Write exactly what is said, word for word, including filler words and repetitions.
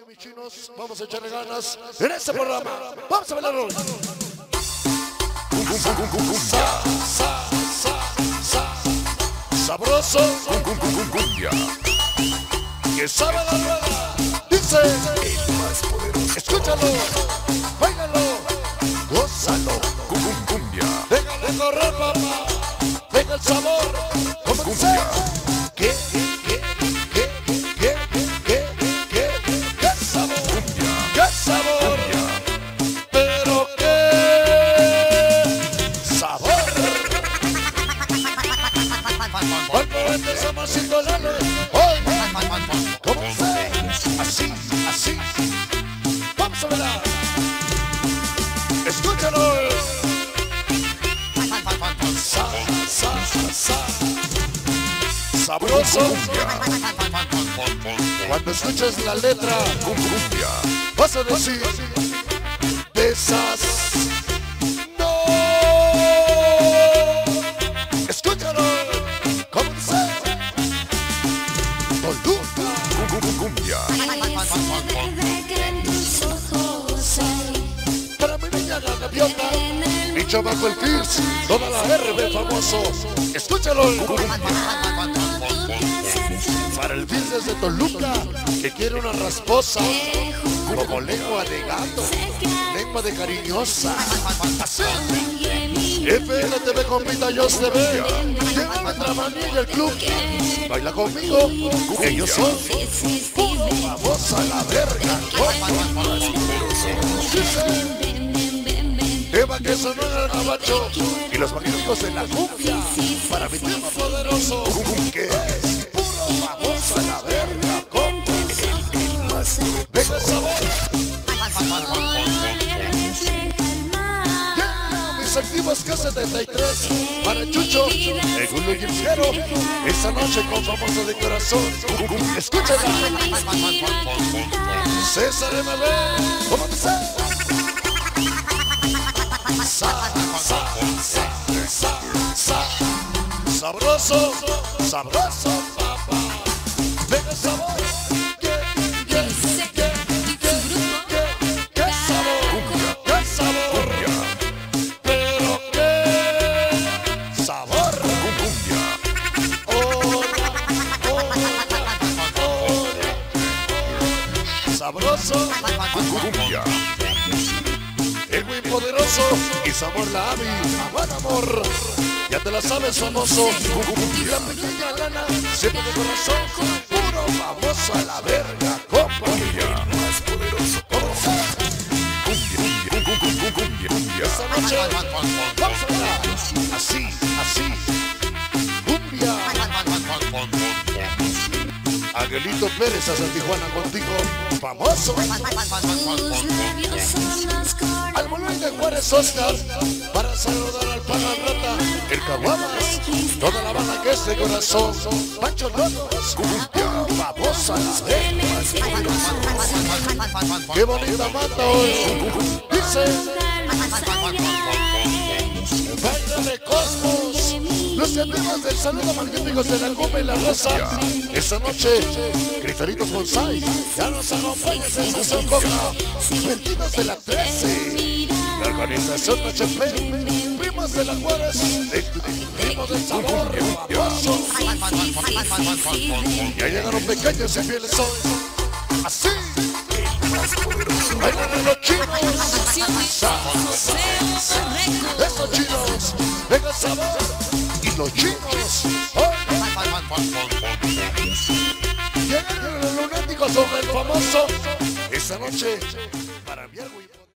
mis chinos, vamos a echarle ganas en este programa. Vamos a bailar hoy. Sa, sa, sa, sa. Sabroso. Cumbia. Que sabe la rueda. Dice El más poderoso. Escúchalo, bailalo, gózalo. Cumbia. Déjale correr, papá. Venga el sabor. Como dice. ¿Qué? ¿Qué? ¿Qué? ¿Qué? ¿Qué? ¿Qué? ¿Qué sabor? Cumbia. ¿Qué sabor? Cumbia. Pero qué sabor. Cuando empezamos sin dolerle, hoy, ¿cómo dice? Así, así. Vamos a verla. Escúchalo. Sa, sa, sa. Sabroso. Cuando escuches la letra, Cumbia. vas a decir de esas. No. Escúchalo. ¿Cómo dice? Toluca. Cumbia. Para mi niña la gaviota, mi chamaco el Fierce, toda la R B famoso. Escúchalo. Para el Fierce desde Toluca, que quiere una rasposa, como lengua de gato, lengua de cariñosa. Así. F L T V compita, yo se ve. Llega nuestra manilla el club. Baila conmigo, que yo soy puro famoso a la verga. Eva que sonó en el gabacho y los magníficos de la cumbia. Para mi tema poderoso, que es puro famoso a la verga. Venga el sabor. Mis activos K setenta y tres para Chucho, el Gulo y el Fiero. Esta noche con famoso de corazón. Escúchala. César M B, ¿cómo dice? Sa, sa, sa, sa, sa. Sabroso, sabroso, papá. Venga el sabor. ¿Qué, qué, qué, qué, qué, qué sabor? ¿Qué sabor? Pero qué sabor. Hola, hola, hola. Sabroso. Cumbia. El muy poderoso y sabor la Avi, buen amor. Ya te la sabes, famoso. Y la pequeña lana, siempre de corazón, puro famoso a la verga, compa. Cumbia. Más poderoso. Cumbia. Cumbia. Cumbia. Cumbia. Esta noche, vamos a bailar. Así, así. Cumbia. Aguelito Pérez hasta Tijuana contigo, famoso. Al Molay de Juárez Oscar, para saludar al Pana Rata, el Caguamas, toda la banda que es de corazón, Pancho López, cumbia, famosa la verga. Qué bonita mata hoy, dice, baila de Cosmos, los amigos del saludo magníficos de la cumbia y la rosa. Esta noche, Cristalitos Bonsai, ya nos acompañas en Sesión Coca, Vendidos de la trece, la organización H P, Primos de la Juárez, Primos del Sabor, famoso. Ya llegaron pequeños y fieles hoy, así, bailan los chinos, esos chinos, venga el sabor, y los chinos, llegan los lunáticos sobre el famoso, esta noche.